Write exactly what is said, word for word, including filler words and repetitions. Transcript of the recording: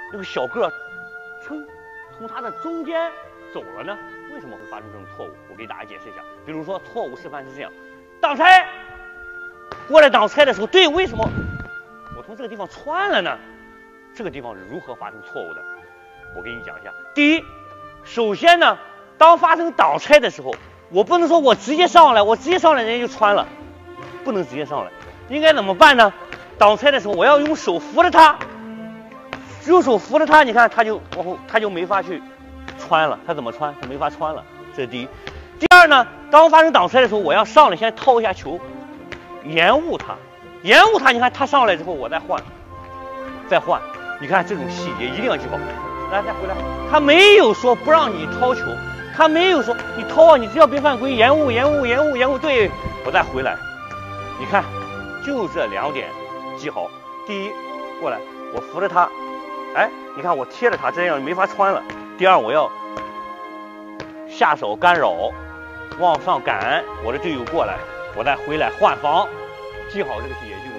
那个小个从从他的中间走了呢？为什么会发生这种错误？我给大家解释一下。比如说错误示范是这样：挡拆，过来挡拆的时候，对，为什么我从这个地方穿了呢？这个地方是如何发生错误的？我给你讲一下。第一，首先呢，当发生挡拆的时候，我不能说我直接上来，我直接上来人家就穿了，不能直接上来。应该怎么办呢？挡拆的时候，我要用手扶着它，用手扶着它，你看它就往后，它就没法去穿了。它怎么穿？它没法穿了。这是第一。第二呢，当发生挡拆的时候，我要上来先掏一下球，延误它，延误它。你看它上来之后，我再换，再换。你看这种细节一定要记好。来，再回来。他没有说不让你掏球，他没有说你掏啊，你只要别犯规，延误，延误，延误，延误。对，我再回来。你看，就这两点记好。第一，过来，我扶着他，哎，你看我贴着他，这样没法穿了。第二，我要下手干扰，往上赶我的队友过来，我再回来换防。记好这个细节就是。